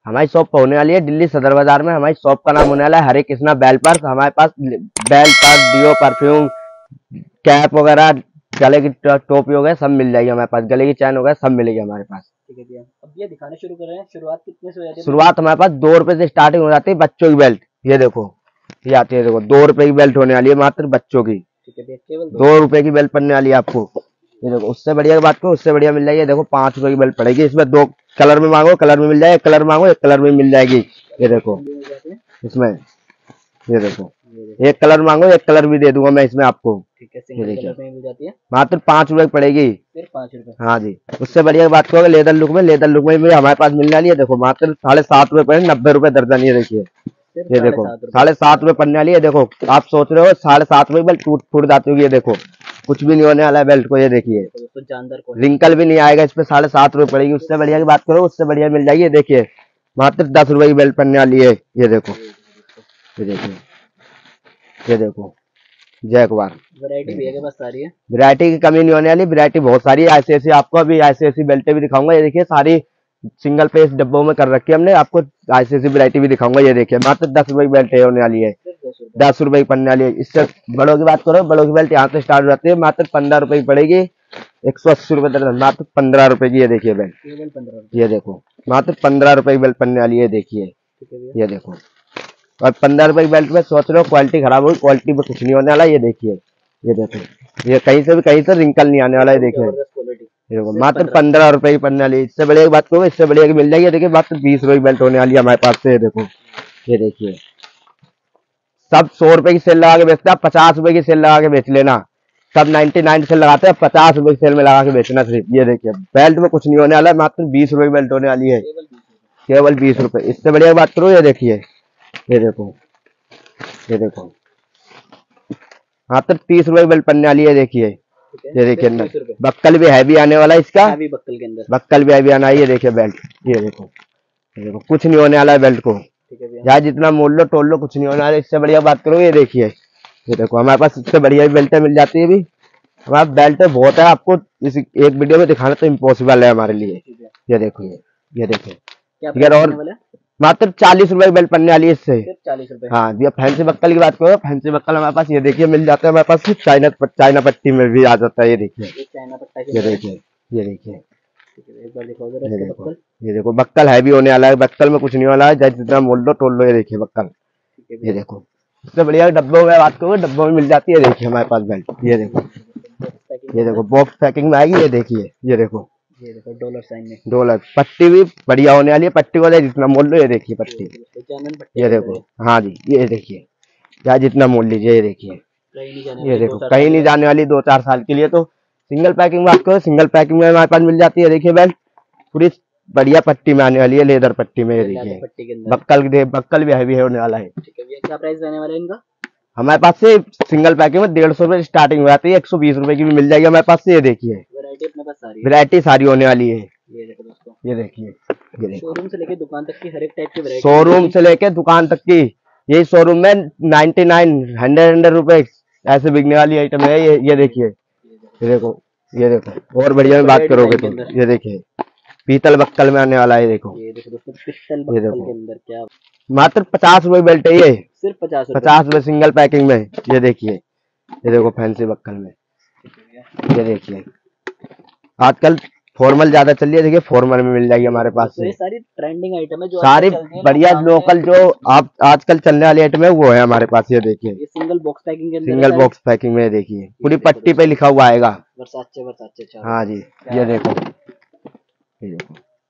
हमारी शॉप होने वाली है दिल्ली सदर बाजार में। हमारी शॉप का नाम होने वाला है हरे कृष्णा बेल पर्स। हमारे पास belt purse, deo, perfume, cap वगैरह, गले की टोपी हो गए, सब मिल जाएगी हमारे पास। गले की चैन हो गए, सब मिलेगी हमारे पास। ठीक है भैया, अब ये दिखाने शुरू कर रहे हैं, शुरुआत कितने से हो जाती है? शुरुआत हमारे पास 2 रुपए से स्टार्टिंग हो जाती है बच्चों की बेल्ट। ये देखो, ये आती है, देखो 2 रुपए की बेल्ट होने वाली है मात्र बच्चों की। ठीक है भैया, केवल 2 रुपए की बेल्ट पड़ने वाली है आपको। ये देखो, उससे बढ़िया बात करो, उससे बढ़िया मिल जाएगी। ये देखो 5 रुपए की बेल्ट पड़ेगी। इसमें 2 कलर में मांगो, कलर में मिल जाएगी। एक कलर मांगो, एक कलर में मिल जाएगी। ये देखो इसमें, ये देखो एक कलर मांगो, एक कलर भी दे दूंगा मैं इसमें आपको। ठीक है, सिंगल कलर में मिल जाती है, मात्र 5 रुपए की पड़ेगी, सिर्फ 5 रुपए। हाँ जी। उससे बढ़िया बात करोगे लेदर लुक में, लेदर लुक में भी हमारे पास मिलने वाली है। देखो मात्र 7.5 रुपए पड़े, 90 रुपए दर्जन। ये देखिए, ये देखो 7.5 रुपए पड़ने वाली है। देखो आप सोच रहे हो 7.5 रुपए बेल्ट टूट फूट जाती होगी, ये देखो कुछ भी नहीं होने वाला है बेल्ट को। ये देखिए, तो जानदार को रिंकल भी नहीं आएगा इस पे। 7.5 रुपए पड़ेगी। उससे बढ़िया की बात करो, उससे बढ़िया मिल जाएगी। ये देखिए मात्र 10 रुपए की बेल्ट पड़ने वाली है। ये देखो, ये देखिए, ये देखो जैकवार। वैरायटी भैया के पास सारी है, वैरायटी की कमी नहीं होने वाली, वैरायटी बहुत सारी है। ऐसी ऐसी आपको अभी ऐसी ऐसी बेल्टें भी दिखाऊंगा। ये देखिए सारी सिंगल पेज डब्बों में कर रखी है हमने। आपको ऐसी ऐसी वैरायटी भी दिखाऊंगा। ये देखिए मात्र 10 रुपए की बेल्ट होने वाली है, सिर्फ 10 रुपए। 10 रुपए की पड़ने वाली है। इससे बड़ों की बात करो, बड़ों की बेल्ट यहाँ से स्टार्ट हो जाती है, मात्र 15 रुपए की पड़ेगी। 180 रुपए दर्जन, मात्र 15 रुपए की। ये देखिए बेल्ट, केवल 15 रुपए। ये देखो मात्र 15 रुपए की बेल्ट पड़ने वाली है। देखिए, ठीक है भैया, ये देखो। और 15 रुपए की बेल्ट में सोच रहे हो क्वालिटी खराब होगी, क्वालिटी में कुछ नहीं होने वाला। ये देखिए, ये देखो, ये कहीं से रिंकल नहीं आने वाला है। देखिए जबरदस्त क्वालिटी, देखो मात्र 15 रुपए की पड़ने वाली है। इससे बढ़िया की बात करो, इससे बढ़िया की मिल जाएगी। देखिए मात्र 20 रुपए की बेल्ट होने वाली है हमारे पास से। ये देखो, ये देखिए सब 100 रुपए की सेल लगा के बेचते हैं, आप 50 रुपए की सेल लगा के बेच लेना। सब 99 सेल लगाते हैं, 50 रुपए की सेल में लगा के बेचना सिर्फ। ये देखिए बेल्ट में कुछ नहीं होने वाला है, मात्र 20 रुपए की बेल्ट होने वाली है, केवल 20 रुपए। केवल 20 रुपए। इससे बढ़िया की बात करो, ये देखिए, ये देखो, ये देखो मात्र 30 रुपए की बेल्ट पड़ने वाली है। देखिए, ये देखिए सिर्फ 30 रुपए। बक्कल भी हैवी आने वाला है इसका, हैवी बक्कल के अंदर, बक्कल भी हैवी आना है। ये देखिए बेल्ट, ये देखो, ये देखो कुछ नहीं होने वाला है बेल्ट को। ठीक है भैया, यार जितना मोल लो तोल लो, कुछ नहीं होने वाला है। इससे बढ़िया बात करो, ये देखिए, ये देखो हमारे पास इससे बढ़िया बेल्टें मिल जाती है। भी हमारे बेल्ट बहुत है, आपको इस एक वीडियो में दिखाना तो इम्पॉसिबल है हमारे लिए। ठीक है। ये देखो, ये देखिए, क्या ठीक है। प्राइस और होने वाला है? मात्र 40 रुपए की बेल्ट पड़ने वाली है इससे। सिर्फ 40 रुपए। हाँ जी। फैंसी बक्कल की बात करो, फैंसी बक्कल हमारे पास ये देखिए मिल जाता है हमारे पास। चाइना पट्टी में भी आ जाता है। ये देखिए, एक चाइना पट्टा के ये अंदर है। देखिए, ये देखिए, ठीक है, एक बार दिखाओ जरा ये इसका देखो, बक्कल। ये देखो बक्कल हैवी होने वाला है। बक्कल में कुछ नहीं वाला है, जितना मोल लो तोल लो। ये देखिए बक्कल, ठीक है ये भैया, देखो। इससे बढ़िया डब्बों में बात करो, डब्बों में मिल जाती है। देखिए हमारे पास बेल्ट, ये देखो, पैकिंग ये देखो बॉक्स पैकिंग में आएगी। ये देखिए, ये देखो ये देखो डॉलर साइन में, डॉलर। पट्टी भी बढ़िया होने वाली है, पट्टी वाले जितना मोल लो। ये देखिए पट्टी, जानन पट्टी ये के अंदर देखो, है। हाँ जी। ये देखिए, या जितना मोल लीजिए। ये देखिए, कहीं नहीं जाने ये वाली, देखो 2-4 कहीं साल नहीं बाद। जाने वाली 2-4 साल के लिए। तो सिंगल पैकिंग बात करो, सिंगल पैकिंग में हमारे पास मिल जाती है। देखिए बेल्ट पूरी बढ़िया पट्टी में आने वाली है, लेदर पट्टी में। ये लेदर देखिए पट्टी के अंदर। बक्कल भी हैवी होने वाला है। ठीक है भैया, क्या प्राइस रहने वाला है इनका? हमारे पास से सिंगल पैकिंग में 150 रुपए स्टार्टिंग हो जाती है, 120 रुपए की भी मिल जाएगी हमारे पास से। ये देखिए वैरायटी अपने पास सारी है। वैरायटी सारी होने वाली है। ये देखो दोस्तों, ये देखिए, ये देखो शोरूम से लेके दुकान तक की हर एक टाइप की वैरायटी, शोरूम से लेके दुकान तक की। यही शोरूम में 99 100 रुपए ऐसे बिकने वाली आइटम है। ये देखिए, ये देखो, ये देखो। और बढ़िया में बात करोगे तो ये देखिए पीतल बक्कल में आने वाला है। देखो, ये देखो दोस्तों, पिस्टल ये बक्कल देखो के अंदर क्या, मात्र 50 रुपए बेल्ट है ये, सिर्फ 50 रुपए। 50 रुपए सिंगल पैकिंग में। ये देखिए, ये देखो फैंसी बक्कल में। ये देखिए आजकल फॉर्मल ज्यादा चल रही है। देखिए फॉर्मल में मिल जाएगी हमारे पास तो ये से सारी ट्रेंडिंग आइटम है जो सारी आजकल चलती है, बढ़िया लोग लोकल जो आप आजकल चलने वाली आइटम है वो है हमारे पास। ये देखिए ये सिंगल बॉक्स पैकिंग के अंदर है सिंगल सारी। बॉक्स पैकिंग में। देखिए पूरी देखो पट्टी पे लिखा हुआ आएगा। वर्साचे वर्साचे चार। हाँ जी, ये देखो, ये देखो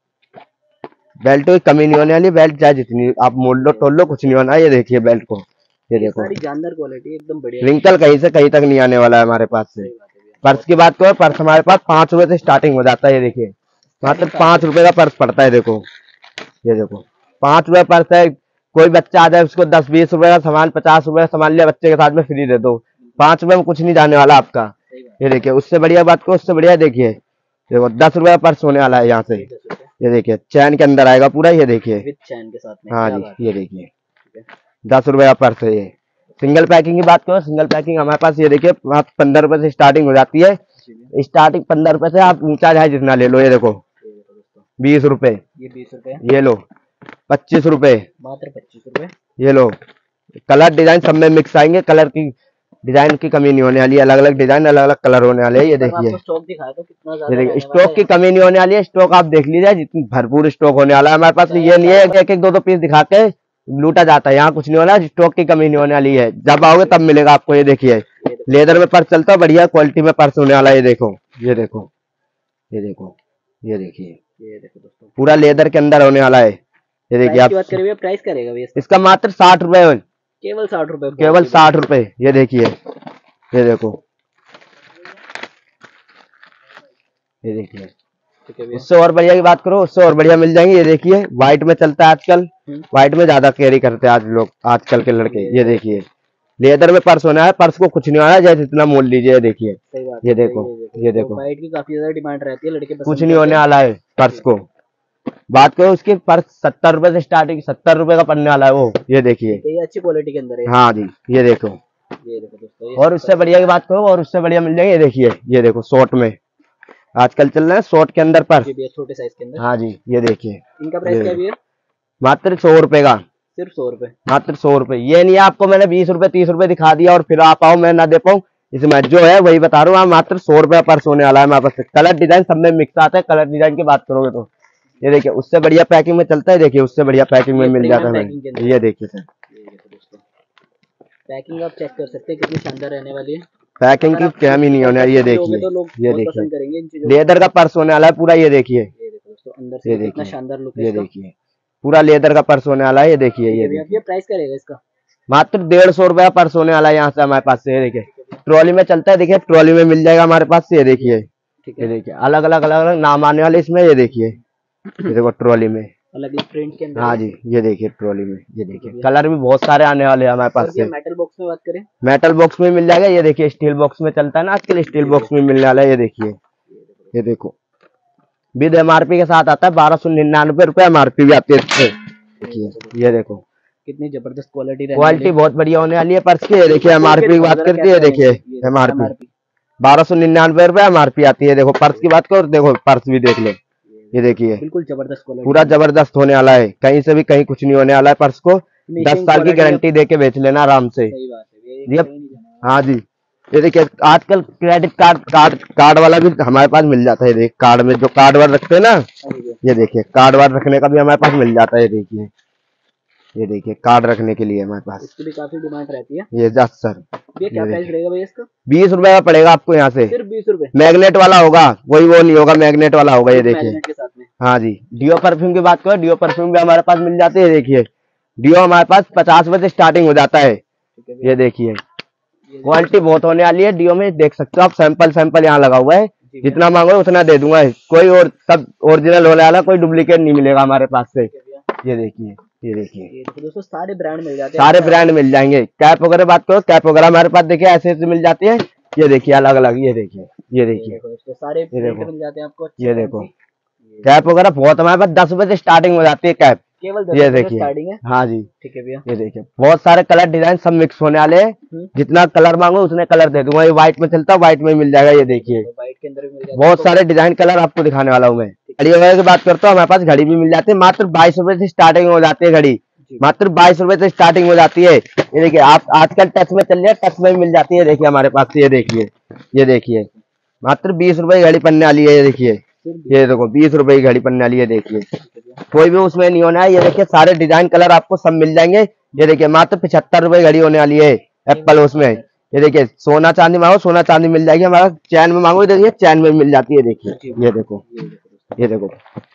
बेल्ट की कमी नहीं होने वाली। बेल्ट चाहे जितनी आप मोल लो तोल लो, कुछ नहीं होना। ये देखिए बेल्ट को, ये देखो सारी जानदार क्वालिटी एकदम बढ़िया। रिंकल कहीं से कहीं तक नहीं आने वाला है हमारे पास से। सही बात है भैया। पर्स की बात करो, पर्स हमारे पास 5 रुपए से स्टार्टिंग हो जाता है। ये देखिए मात्र 5 रुपए का पर्स पड़ता है। देखो, ये देखो 5 रुपए पर्स है। कोई बच्चा आ जाए उसको 10-20 रुपए का सामान, 50 रुपए का सामान लिया बच्चे के साथ में फ्री दे दो। 5 रुपए में कुछ नहीं जाने वाला आपका। सही बात ये देखिए उससे बढ़िया बात करो, उससे बढ़िया देखिए, देखो 10 रुपए का पर्स होने वाला है यहाँ से। है, 10 रुपए ये देखिए चैन के अंदर आएगा पूरा। ये देखिए, विद चैन के साथ में। हाँ क्या बात जी, है। ये देखिए ठीक है। 10 रुपए का पर्स है ये। सिंगल पैकिंग की बात करो, सिंगल पैकिंग हमारे पास ये देखिए 15 रुपए से स्टार्टिंग हो जाती है। जी भैया। स्टार्टिंग 15 रुपए से, आप ऊंचा चाहे जितना ले लो। ये देखो ये देखो दोस्तों, 20 रुपए, ये 20 रुपए है। ये लो 25 रुपए। मात्र 25 रुपए। ये लो, कलर डिजाइन सब में मिक्स आएंगे, कलर की डिजाइन की कमी नहीं होने वाली, अलग अलग डिजाइन अलग अलग कलर होने वाले हैं। ये देखिए, स्टॉक दिखाया तो कितना ये ज्यादा देखिए रहने स्टॉक वाला की है। कमी नहीं होने वाली है। स्टॉक आप देख लीजिए, जितनी भरपूर स्टॉक होने वाला है हमारे पास। ये नहीं है कि एक एक दो दो पीस दिखा के लूटा जाता है, यहाँ कुछ नहीं होना, स्टॉक की कमी नहीं होने वाली है। जब आओगे तब मिलेगा आपको। ये देखिए, लेदर में पर्स चलता है, बढ़िया क्वालिटी में पर्स होने वाला है। ये देखो, ये देखो, ये देखो, ये देखिए, ये देखो दोस्तों, पूरा लेदर के अंदर होने वाला है। ये देखिए प्राइस आप, की बात करें भैया, प्राइस क्या रहेगा भैया इसका? इसका मात्र 60 रुपए, केवल 60 रुपए। केवल 60 रुपए। ये देखिए, ये देखो, ये देखिए। ठीक है भैया। उससे और बढ़िया की बात करो, उससे और बढ़िया मिल जाएंगे। ये देखिए, व्हाइट में चलता है आजकल, व्हाइट में ज्यादा कैरी करते हैं आज लोग, आजकल के लड़के। ये देखिए, लेदर में पर्स होना है, पर्स को कुछ नहीं होना है, जैसे जितना मोल लीजिए। ये देखिए, सही बात ये है, देखो, ये देखो, व्हाइट की काफी ज्यादा डिमांड रहती है, लड़के पसंद कुछ नहीं करते होने हैं। वाला है पर्स को। बात करो उसकी, पर्स 70 रुपए से स्टार्टिंग, 70 रुपए का पड़ने वाला है वो। ये देखिए, ये अच्छी क्वालिटी के अंदर है। हाँ जी, ये देखो। ये देखो दोस्तों, ये और उससे बढ़िया की बात करो, और उससे बढ़िया मिल जाएंगे। ये देखिए, ये देखो, शॉर्ट में आजकल चल रहा है, शॉर्ट के अंदर पर्स। ये भी है छोटे साइज के अंदर। हाँ जी, ये देखिए, इनका प्राइस क्या है भैया? मात्र 100 रुपए का, सिर्फ 100 रुपए। मात्र 100 रुपए। ये नहीं है आपको मैंने 20 रुपए 30 रुपए दिखा दिया और फिर आप आओ मैं ना दे पाऊँ, इसमें जो है वही बता रहा हूँ। मात्र 100 रुपए पर्स होने वाला है हमारे पास। कलर डिजाइन सब में मिक्स आता है। कलर डिजाइन की बात करोगे तो ये देखिए, उससे बढ़िया पैकिंग में चलता है। देखिए, उससे बढ़िया पैकिंग में मिल जाता है। ये देखिए सर, ये देखो दोस्तों, पैकिंग आप चेक कर सकते हैं कितनी शानदार रहने वाली है। पैकिंग की कमी नहीं होने वाली। ये देखिए, तो लोग ये बहुत पसंद देखिए, करेंगे इन चीजों लेदर का पर्स होने वाला है पूरा। ये देखिए, ये देखो दोस्तों, अंदर से ये कितना देखिए, शानदार लुक है ये इसका। देखिए, पूरा लेदर का पर्स होने वाला है। ये देखिए, ये देखिए, ये प्राइस क्या रहेगा इसका? मात्र 150 रुपए का पर्स होने वाला है यहाँ से हमारे पास से। ये देखिए, ट्रॉली में चलता है। देखिए, ट्रॉली में मिल जाएगा हमारे पास से। ये देखिए, ठीक ये है, देखिए, अलग अलग अलग अलग नाम आने वाले इसमें। ये देखिए, ये देखो ट्रॉली में, अलग अलग प्रिंट के अंदर। हाँ जी, ये देखिए ट्रॉली में। ये देखिए, कलर भी बहुत सारे आने वाले हैं हमारे पास से। मेटल बॉक्स में बात करें, मेटल बॉक्स में मिल जाएगा। ये देखिए, स्टील बॉक्स में चलता है ना आजकल, स्टील बॉक्स में मिलने वाला है। ये देखिए, ये देखो, विद एमआरपी के साथ आता है। 1299 रुपए एमआरपी भी आती है इससे। देखिए, ये देखो, कितनी जबरदस्त क्वालिटी क्वालिटी बहुत बढ़िया होने वाली है पर्स की। ये देखिए, एमआरपी की बात करती है। देखिए, एमआरपी 1299 रुपए एमआरपी आती है। देखो, पर्स की बात करो, देखो पर्स भी देख लो। ये देखिए, बिल्कुल जबरदस्त क्वालिटी, पूरा जबरदस्त होने वाला है। कहीं से भी कहीं कुछ नहीं होने वाला है। पर्स को 10 साल की गारंटी दे के बेच लेना आराम से। सही बात है ये, हाँ जी, ये देखिए, आजकल क्रेडिट कार्ड वाला भी हमारे पास मिल जाता है। देख, कार्ड में जो कार्ड वार्ड रखते हैं ना, ये देखिए, कार्ड वार्ड रखने का भी हमारे पास मिल जाता है। ये देखिए, ये देखिए, कार्ड रखने के लिए हमारे पास इसकी भी काफी डिमांड रहती है। ये जस्ट सर, ये क्या प्राइस रहेगा भैया इसका? 20 रुपए का पड़ेगा आपको यहाँ से। सिर्फ 20 रुपए। मैग्नेट वाला होगा, वही वो नहीं होगा, मैग्नेट वाला होगा। ये देखिए, मैग्नेट के साथ में। हाँ जी। डियो परफ्यूम की बात करो, डियो परफ्यूम भी हमारे पास मिल जाते हैं। देखिए, डियो हमारे पास 50 रुपए से स्टार्टिंग हो जाता है। ये देखिए, क्वालिटी बहुत होने वाली है डियो में। देख सकते हो आप, सैंपल यहाँ लगा हुआ है। जितना मांगो उतना दे दूंगा। कोई और सब ओरिजिनल होने वाला, कोई डुप्लीकेट नहीं मिलेगा हमारे पास से। ये देखिए, ये देखिए, ये देखो दोस्तों, सारे ब्रांड मिल जाते हैं। सारे ब्रांड मिल जाएंगे। कैप वगैरह बात करो, कैप वगैरह हमारे पास देखिए ऐसे ऐसे मिल जाती है। ये देखिए, अलग अलग। ये देखिए, ये देखिए, सारे प्रिंट देखो, मिल जाते हैं आपको। ये देखो, कैप वगैरह बहुत हमारे पास 10 रुपए से स्टार्टिंग हो जाती है कैप। केवल 10 ये रुपए से देखिए, स्टार्टिंग है। हाँ जी, ठीक है भैया, ये देखिए, बहुत सारे कलर डिजाइन सब मिक्स होने वाले हैं। जितना कलर मांगो उतने कलर दे दूंगा। ये व्हाइट में चलता है, व्हाइट में मिल जाएगा। ये देखिए, व्हाइट के अंदर भी मिल जाता है। बहुत सारे डिजाइन कलर आपको दिखाने वाला हूँ मैं। घड़ी वगैरह की बात करता हूँ, हमारे पास घड़ी भी मिल जाती है। मात्र 22 रुपए से स्टार्टिंग हो जाती है घड़ी। मात्र 22 रुपए से स्टार्टिंग हो जाती है। ये देखिए, आप आजकल टच में चल रहे हैं, टच में भी मिल जाती है। देखिए हमारे पास, ये देखिए, ये देखिए, मात्र 20 रुपए की घड़ी पड़ने वाली है। ये देखिए, ये देखो, 20 रुपए की घड़ी पड़ने वाली है। देखिए, कोई भी उसमें नहीं होना है। ये देखिए, सारे डिजाइन कलर आपको सब मिल जाएंगे। ये देखिए, मात्र 75 रुपए घड़ी होने वाली है एप्पल उसमें। ये देखिए, सोना चांदी मांगो, सोना चांदी मिल जाएगी। हमारा चैन में मांगो, देखिए चैन में मिल जाती है। देखिए, ये देखो, ये देखो,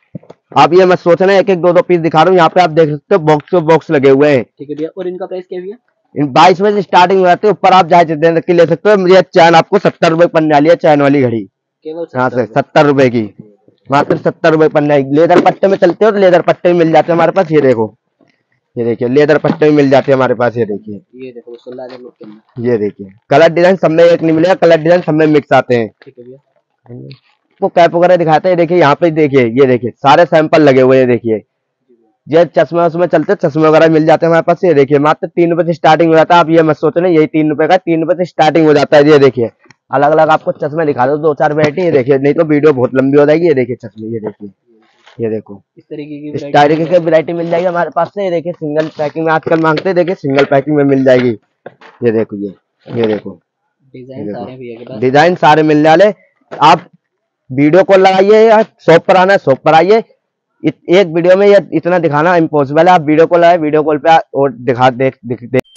आप ये मत सोचना एक एक दो दो पीस दिखा रहा हूँ। यहाँ पे आप देख सकते हो बॉक्स बॉक्स लगे हुए हैं। ठीक है भैया, और इनका प्राइस क्या है भैया? इन 22 रुपए से स्टार्टिंग हो जाती है। ऊपर आप जाए जितने तक की ले सकते हो। ये चैन आपको 70 रुपए पड़ने वाली है, चैन वाली घड़ी। केवल यहाँ से 70 रुपए की, मात्र 70 रुपए पड़ने वाली। लेदर पट्टे में चलते हो तो लेदर पट्टे मिल जाते हैं हमारे पास। ये देखो, ये देखिए, लेदर पट्टे भी मिल जाते हैं हमारे पास। ये देखिए, ये देखो दोस्तों, लाजवाब लुक के अंदर। ये देखिए, कलर डिजाइन सब में एक नहीं मिलेगा, कलर डिजाइन सब में मिक्स आते हैं। ठीक है भैया, वो कैप वगैरह दिखाते हैं। देखिए, यहाँ पे देखिए, ये देखिए, सारे सैंपल लगे हुए हैं। देखिए, ये चश्मे उसमें चलते, चश्मे वगैरह मिल जाते हैं हमारे पास। ये देखिए, मात्र 3 रुपए से स्टार्टिंग हो जाता है। आप ये मत सोचना यही 3 रुपए का, 3 रुपए से स्टार्टिंग हो जाता है। ये देखिए, अलग अलग आपको चश्मे दिखा दो, 2-4 वैरायटी। ये देखिए, नहीं तो वीडियो बहुत लंबी हो जाएगी। ये देखिए चश्मे, ये देखिए, ये देखो इस तरीके की इस variety तरीके मिल की वैरायटी मिल जाएगी हमारे पास से। ये देखिए सिंगल पैकिंग में आजकल मांगते हैं, देखिए सिंगल पैकिंग में मिल जाएगी। ये देखो ये देखो डिजाइन सारे भैया के पास। डिजाइन सारे मिल जाए। आप वीडियो कॉल लगाइए या शॉप पर आना है शॉप पर आइए। एक वीडियो में ये इतना दिखाना इम्पॉसिबल है। आप वीडियो कॉल आए, वीडियो कॉल पे और दिखा देख